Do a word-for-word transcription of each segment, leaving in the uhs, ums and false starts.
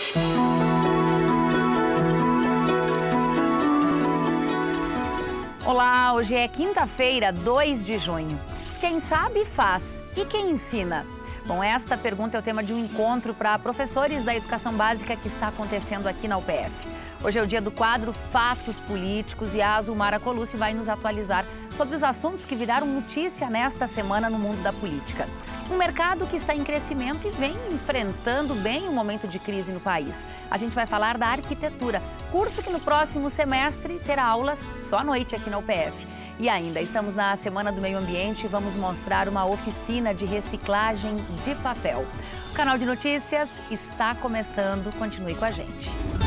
Olá, hoje é quinta-feira, dois de junho. Quem sabe faz e quem ensina? Bom, esta pergunta é o tema de um encontro para professores da educação básica que está acontecendo aqui na U P F. Hoje é o dia do quadro Fatos Políticos e a Azumara Colucci vai nos atualizar sobre os assuntos que viraram notícia nesta semana no mundo da política. Um mercado que está em crescimento e vem enfrentando bem um momento de crise no país. A gente vai falar da arquitetura, curso que no próximo semestre terá aulas só à noite aqui na U P F. E ainda, estamos na Semana do Meio Ambiente e vamos mostrar uma oficina de reciclagem de papel. O canal de notícias está começando, continue com a gente.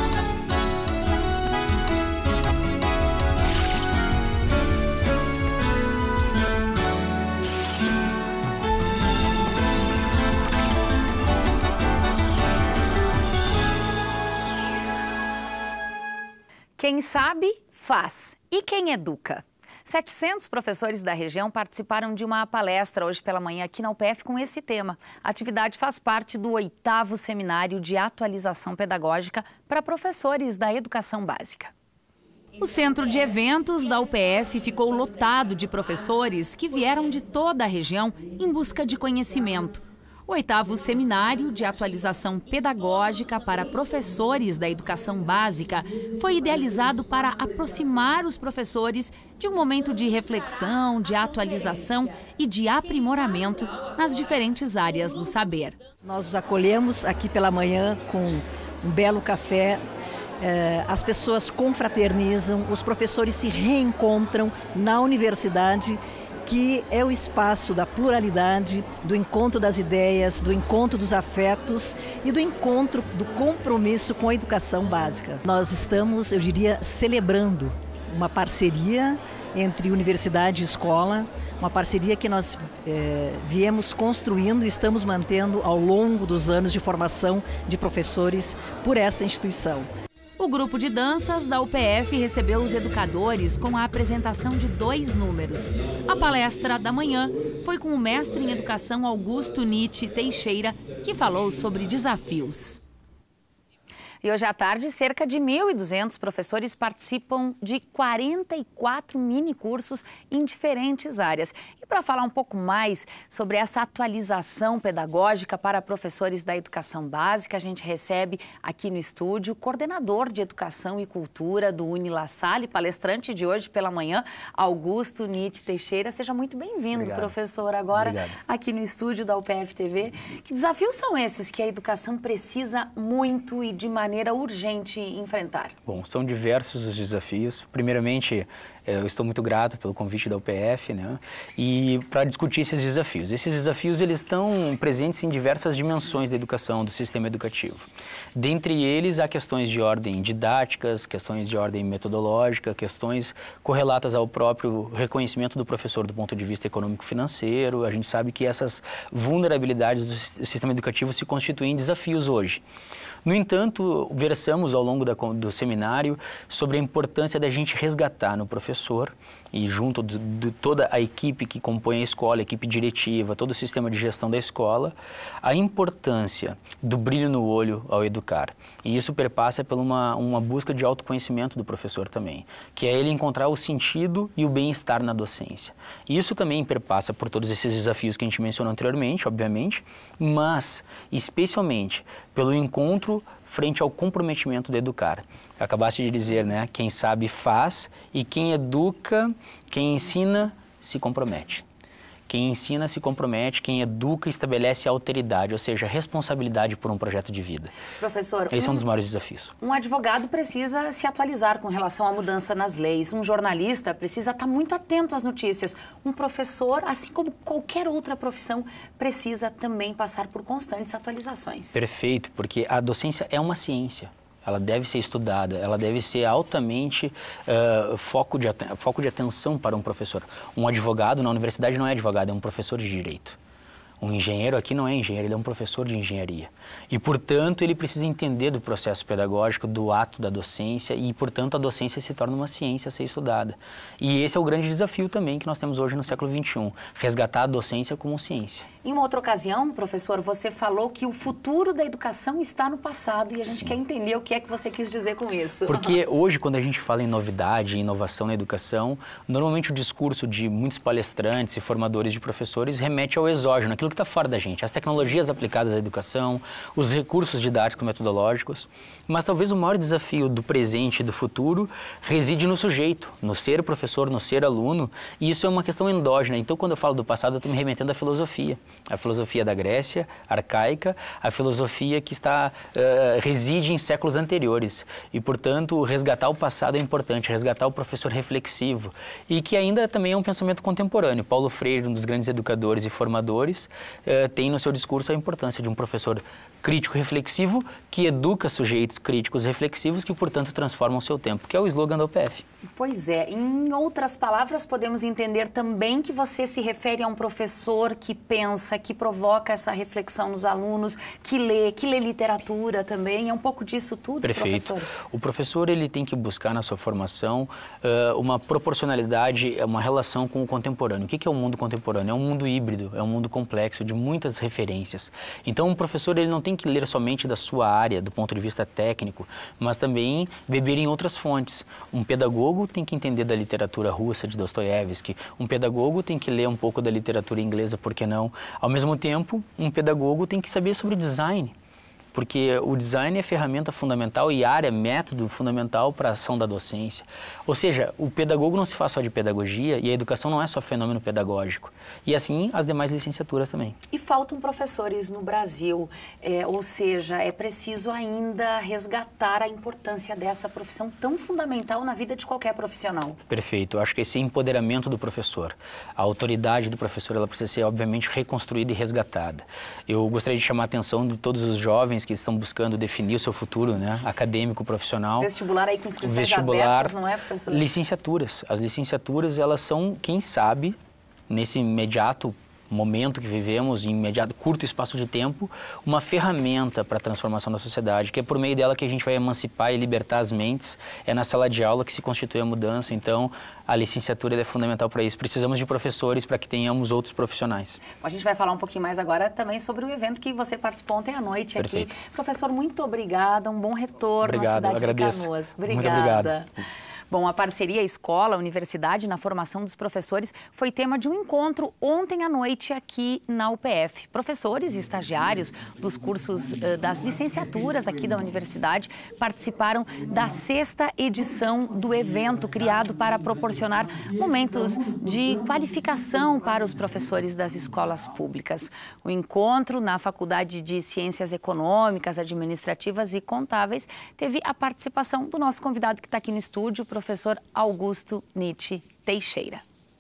Quem sabe, faz. E quem educa? setecentos professores da região participaram de uma palestra hoje pela manhã aqui na U P F com esse tema. A atividade faz parte do oitavo Seminário de Atualização Pedagógica para Professores da Educação Básica. O centro de eventos da U P F ficou lotado de professores que vieram de toda a região em busca de conhecimento. O oitavo Seminário de Atualização Pedagógica para Professores da Educação Básica foi idealizado para aproximar os professores de um momento de reflexão, de atualização e de aprimoramento nas diferentes áreas do saber. Nós os acolhemos aqui pela manhã com um belo café, as pessoas confraternizam, os professores se reencontram na universidade, que é o espaço da pluralidade, do encontro das ideias, do encontro dos afetos e do encontro do compromisso com a educação básica. Nós estamos, eu diria, celebrando uma parceria entre universidade e escola, uma parceria que nós é, viemos construindo e estamos mantendo ao longo dos anos de formação de professores por essa instituição. O grupo de danças da U P F recebeu os educadores com a apresentação de dois números. A palestra da manhã foi com o mestre em educação Augusto Nietzsche Teixeira, que falou sobre desafios. E hoje à tarde, cerca de mil e duzentos professores participam de quarenta e quatro mini-cursos em diferentes áreas. E para falar um pouco mais sobre essa atualização pedagógica para professores da educação básica, a gente recebe aqui no estúdio o coordenador de Educação e Cultura do UniLaSalle, palestrante de hoje pela manhã, Augusto Nietzsche Teixeira. Seja muito bem-vindo, professor, agora Obrigado. Aqui no estúdio da U P F T V. Que desafios são esses que a educação precisa muito e de maneira maneira urgente enfrentar? Bom, são diversos os desafios. Primeiramente, eu estou muito grato pelo convite da U P F, né? E para discutir esses desafios. Esses desafios eles estão presentes em diversas dimensões da educação, do sistema educativo. Dentre eles, há questões de ordem didáticas, questões de ordem metodológica, questões correlatas ao próprio reconhecimento do professor do ponto de vista econômico-financeiro. A gente sabe que essas vulnerabilidades do sistema educativo se constituem em desafios hoje. No entanto, versamos ao longo da, do seminário sobre a importância da gente resgatar no professor e junto de, de toda a equipe que compõe a escola, a equipe diretiva, todo o sistema de gestão da escola, a importância do brilho no olho ao educar. E isso perpassa por uma, uma busca de autoconhecimento do professor também, que é ele encontrar o sentido e o bem-estar na docência. E isso também perpassa por todos esses desafios que a gente mencionou anteriormente, obviamente, mas especialmente pelo encontro frente ao comprometimento de educar. Acabaste de dizer, né? Quem sabe faz e quem educa, quem ensina, se compromete. Quem ensina se compromete, quem educa estabelece alteridade, ou seja, responsabilidade por um projeto de vida. Professor, esse um, é um dos maiores desafios. Um advogado precisa se atualizar com relação à mudança nas leis. Um jornalista precisa estar muito atento às notícias. Um professor, assim como qualquer outra profissão, precisa também passar por constantes atualizações. Perfeito, porque a docência é uma ciência. Ela deve ser estudada, ela deve ser altamente uh, foco, de foco de atenção para um professor. Um advogado na universidade não é advogado, é um professor de direito. Um engenheiro aqui não é engenheiro, ele é um professor de engenharia. E, portanto, ele precisa entender do processo pedagógico, do ato da docência e, portanto, a docência se torna uma ciência a ser estudada. E esse é o grande desafio também que nós temos hoje no século vinte e um, resgatar a docência como ciência. Em uma outra ocasião, professor, você falou que o futuro da educação está no passado e a gente Sim. quer entender o que é que você quis dizer com isso. Porque hoje, quando a gente fala em novidade, em inovação na educação, normalmente o discurso de muitos palestrantes e formadores de professores remete ao exógeno, aquilo que está fora da gente, as tecnologias aplicadas à educação, os recursos didáticos metodológicos, mas talvez o maior desafio do presente e do futuro reside no sujeito, no ser professor, no ser aluno, e isso é uma questão endógena. Então, quando eu falo do passado, eu estou me remetendo à filosofia. A filosofia da Grécia, arcaica, a filosofia que está, uh, reside em séculos anteriores. E, portanto, resgatar o passado é importante, resgatar o professor reflexivo. E que ainda também é um pensamento contemporâneo. Paulo Freire, um dos grandes educadores e formadores, uh, tem no seu discurso a importância de um professor crítico reflexivo que educa sujeitos críticos reflexivos que, portanto, transformam o seu tempo, que é o slogan da U P F. Pois é. Em outras palavras, podemos entender também que você se refere a um professor que pensa, que provoca essa reflexão nos alunos, que lê, que lê literatura também. É um pouco disso tudo, Perfeito. Professor? O professor ele tem que buscar na sua formação uh, uma proporcionalidade, uma relação com o contemporâneo. O que é o mundo contemporâneo? É um mundo híbrido, é um mundo complexo, de muitas referências. Então, o professor ele não tem que ler somente da sua área, do ponto de vista técnico, mas também beber em outras fontes. Um pedagogo tem que entender da literatura russa, de Dostoiévski. Um pedagogo tem que ler um pouco da literatura inglesa, por que não? Ao mesmo tempo, um pedagogo tem que saber sobre design, porque o design é ferramenta fundamental e área, método fundamental para a ação da docência. Ou seja, o pedagogo não se faz só de pedagogia e a educação não é só fenômeno pedagógico. E assim, as demais licenciaturas também. E faltam professores no Brasil, é, ou seja, é preciso ainda resgatar a importância dessa profissão tão fundamental na vida de qualquer profissional. Perfeito. Eu acho que esse empoderamento do professor, a autoridade do professor, ela precisa ser, obviamente, reconstruída e resgatada. Eu gostaria de chamar a atenção de todos os jovens que estão buscando definir o seu futuro, né, acadêmico, profissional. Vestibular aí com inscrições Vestibular, abertas, não é, professor? Licenciaturas. As licenciaturas, elas são, quem sabe, nesse imediato momento que vivemos, em imediato curto espaço de tempo, uma ferramenta para a transformação da sociedade, que é por meio dela que a gente vai emancipar e libertar as mentes. É na sala de aula que se constitui a mudança. Então, a licenciatura é fundamental para isso. Precisamos de professores para que tenhamos outros profissionais. A gente vai falar um pouquinho mais agora também sobre o evento que você participou ontem à noite Perfeito. aqui. Professor, muito obrigada, um bom retorno Obrigado, à cidade agradeço. de Canoas. Obrigada. Muito obrigado. Bom, a parceria escola-universidade na formação dos professores foi tema de um encontro ontem à noite aqui na U P F. Professores e estagiários dos cursos uh, das licenciaturas aqui da universidade participaram da sexta edição do evento criado para proporcionar momentos de qualificação para os professores das escolas públicas. O encontro na Faculdade de Ciências Econômicas, Administrativas e Contábeis teve a participação do nosso convidado que está aqui no estúdio, o professor Augusto Nietzsche Teixeira.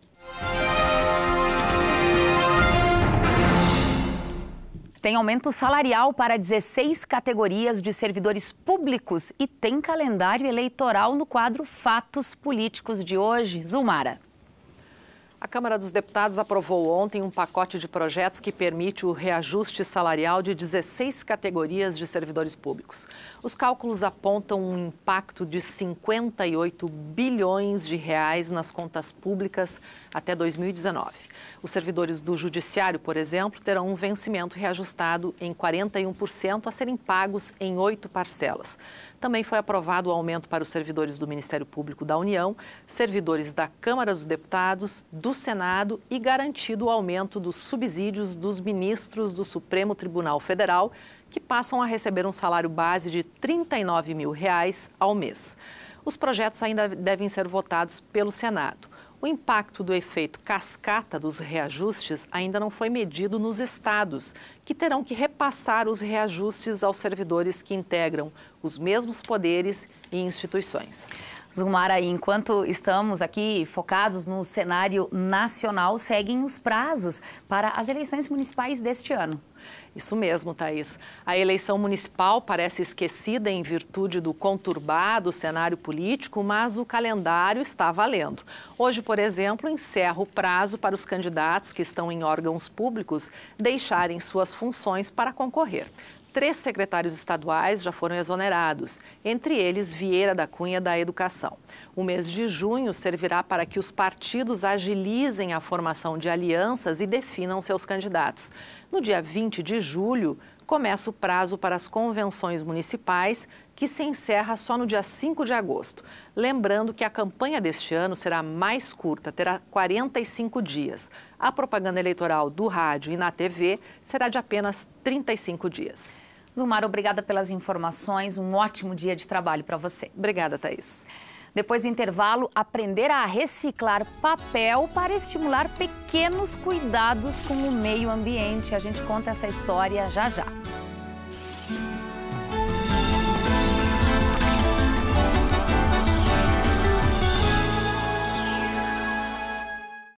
Tem aumento salarial para dezesseis categorias de servidores públicos e tem calendário eleitoral no quadro Fatos Políticos de hoje. Zulmara. A Câmara dos Deputados aprovou ontem um pacote de projetos que permite o reajuste salarial de dezesseis categorias de servidores públicos. Os cálculos apontam um impacto de cinquenta e oito bilhões de reais nas contas públicas até dois mil e dezenove. Os servidores do Judiciário, por exemplo, terão um vencimento reajustado em quarenta e um por cento a serem pagos em oito parcelas. Também foi aprovado o aumento para os servidores do Ministério Público da União, servidores da Câmara dos Deputados, do Senado e garantido o aumento dos subsídios dos ministros do Supremo Tribunal Federal, que passam a receber um salário base de trinta e nove mil reais ao mês. Os projetos ainda devem ser votados pelo Senado. O impacto do efeito cascata dos reajustes ainda não foi medido nos estados, que terão que repassar os reajustes aos servidores que integram os mesmos poderes e instituições. Zulmara, enquanto estamos aqui focados no cenário nacional, seguem os prazos para as eleições municipais deste ano. Isso mesmo, Thaís. A eleição municipal parece esquecida em virtude do conturbado cenário político, mas o calendário está valendo. Hoje, por exemplo, encerra o prazo para os candidatos que estão em órgãos públicos deixarem suas funções para concorrer. Três secretários estaduais já foram exonerados, entre eles Vieira da Cunha, da Educação. O mês de junho servirá para que os partidos agilizem a formação de alianças e definam seus candidatos. No dia vinte de julho, começa o prazo para as convenções municipais, que se encerra só no dia cinco de agosto. Lembrando que a campanha deste ano será mais curta, terá quarenta e cinco dias. A propaganda eleitoral do rádio e na T V será de apenas trinta e cinco dias. Zumar, obrigada pelas informações. Um ótimo dia de trabalho para você. Obrigada, Thaís. Depois do intervalo, aprender a reciclar papel para estimular pequenos cuidados com o meio ambiente. A gente conta essa história já já.